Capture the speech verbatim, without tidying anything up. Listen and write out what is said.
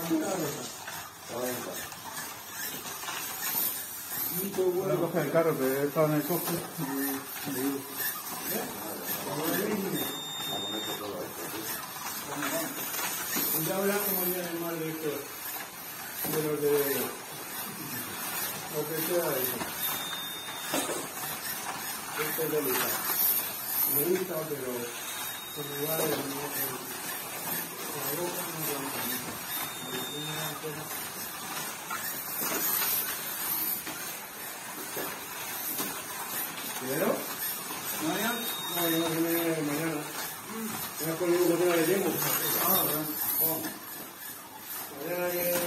Voy a coger el carro que estaba en el cofre. Ya hablamos como ya el mal de esto, de los de lo que sea eso. Esto es delicado. Me gusta, pero por igual el, el, la boca no aguanta mucho. ¿Primero? ¿Mañana? No, yo no sé mañana. Venga conmigo que te la llevo. Ah, ¿verdad? Oh. Mañana que...